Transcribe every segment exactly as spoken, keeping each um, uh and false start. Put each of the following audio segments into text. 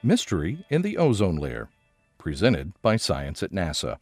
Mystery in the Ozone Layer, presented by Science at NASA.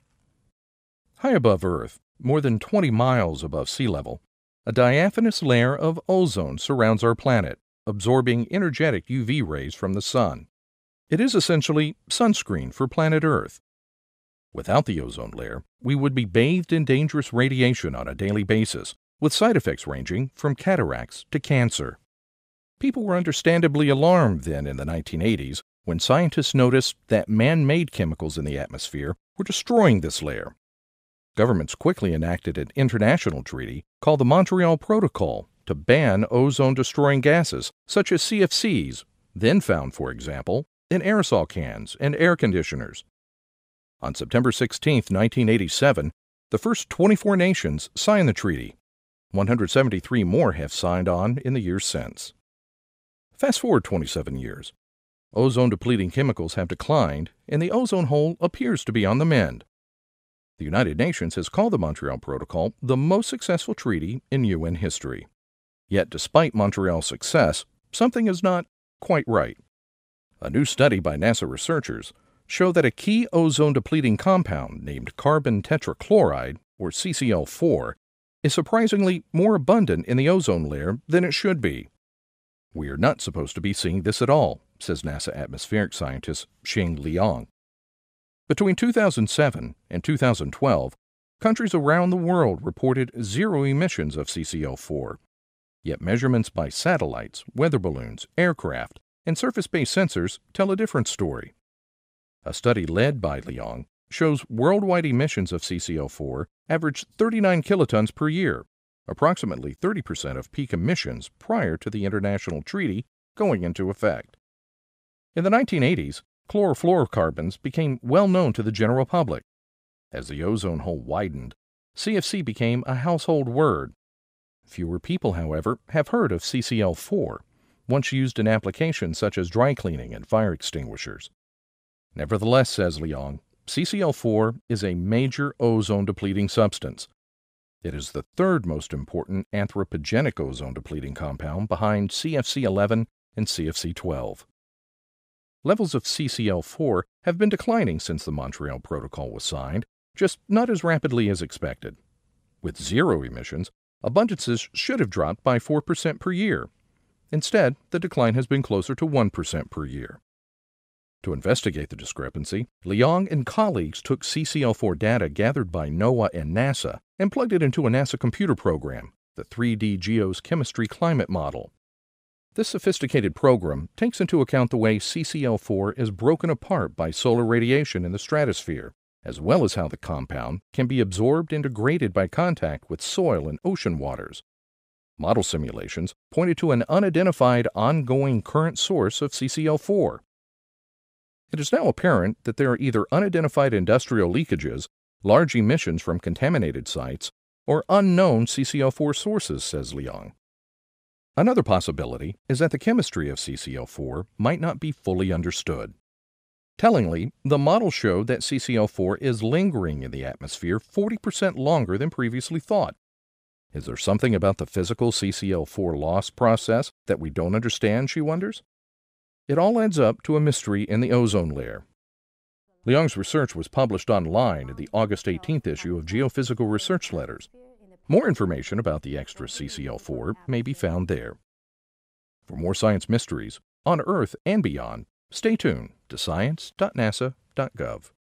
High above Earth, more than twenty miles above sea level, a diaphanous layer of ozone surrounds our planet, absorbing energetic U V rays from the sun. It is essentially sunscreen for planet Earth. Without the ozone layer, we would be bathed in dangerous radiation on a daily basis, with side effects ranging from cataracts to cancer. People were understandably alarmed then in the nineteen eighties when scientists noticed that man-made chemicals in the atmosphere were destroying this layer. Governments quickly enacted an international treaty called the Montreal Protocol to ban ozone-destroying gases such as C F Cs, then found, for example, in aerosol cans and air conditioners. On September sixteenth, nineteen eighty-seven, the first twenty-four nations signed the treaty. one hundred seventy-three more have signed on in the years since. Fast forward twenty-seven years. Ozone-depleting chemicals have declined, and the ozone hole appears to be on the mend. The United Nations has called the Montreal Protocol the most successful treaty in U N history. Yet, despite Montreal's success, something is not quite right. A new study by NASA researchers showed that a key ozone-depleting compound named carbon tetrachloride, or C C L four, is surprisingly more abundant in the ozone layer than it should be. We are not supposed to be seeing this at all, says NASA atmospheric scientist Xing Liang. Between two thousand seven and two thousand twelve, countries around the world reported zero emissions of C C L four. Yet measurements by satellites, weather balloons, aircraft, and surface-based sensors tell a different story. A study led by Liang shows worldwide emissions of C C L four averaged thirty-nine kilotons per year, approximately thirty percent of peak emissions prior to the international treaty going into effect. In the nineteen eighties, chlorofluorocarbons became well known to the general public. As the ozone hole widened, C F C became a household word. Fewer people, however, have heard of C C L four, once used in applications such as dry cleaning and fire extinguishers. Nevertheless, says Liang, C C L four is a major ozone-depleting substance. It is the third most important anthropogenic ozone-depleting compound behind C F C eleven and C F C twelve. Levels of C C L four have been declining since the Montreal Protocol was signed, just not as rapidly as expected. With zero emissions, abundances should have dropped by four percent per year. Instead, the decline has been closer to one percent per year. To investigate the discrepancy, Liang and colleagues took C C L four data gathered by NOAA and NASA and plugged it into a NASA computer program, the three D GEOS Chemistry Climate Model. This sophisticated program takes into account the way C C L four is broken apart by solar radiation in the stratosphere, as well as how the compound can be absorbed and degraded by contact with soil and ocean waters. Model simulations pointed to an unidentified ongoing current source of C C L four. It is now apparent that there are either unidentified industrial leakages, large emissions from contaminated sites, or unknown C C L four sources, says Liang. Another possibility is that the chemistry of C C L four might not be fully understood. Tellingly, the model showed that C C L four is lingering in the atmosphere forty percent longer than previously thought. Is there something about the physical C C L four loss process that we don't understand, she wonders? It all adds up to a mystery in the ozone layer. Liang's research was published online in the August eighteenth issue of Geophysical Research Letters. More information about the extra C C L four may be found there. For more science mysteries, on Earth and beyond, stay tuned to science dot nasa dot gov.